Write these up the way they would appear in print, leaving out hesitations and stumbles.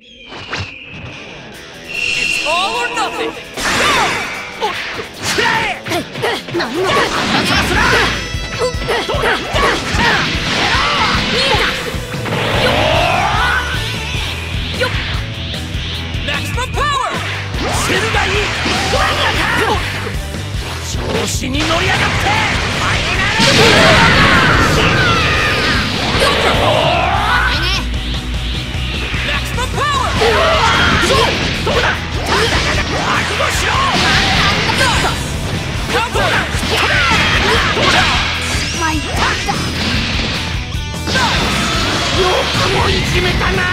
It's all or nothing! Go! くらえ！何のさすら！どうだ！よっ！ Maximum power！ シェルがいい！調子に乗り上がって！ファイナル！ Maximum power！ どうだ！覚悟しろ！カウンター！どうだ！参った！よくもいじめたな！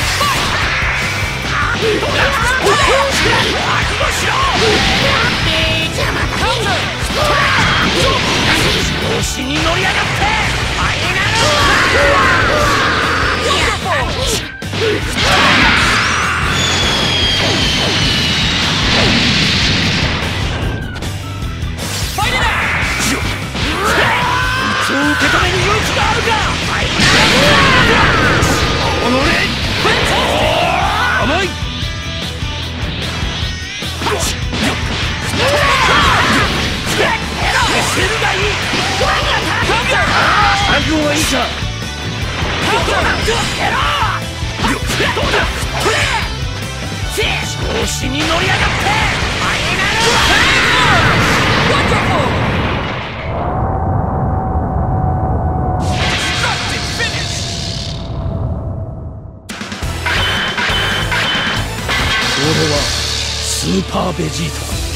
どうだ！覚悟しろ！カウンター！調子に乗り上がって！ファイナル！ そう受け止めに勇気があるか！甘い！セルがいい！最後はいいか！どうだ！調子に乗り上がって！ファイナル！ワンダフル！ 俺はスーパーベジータだ。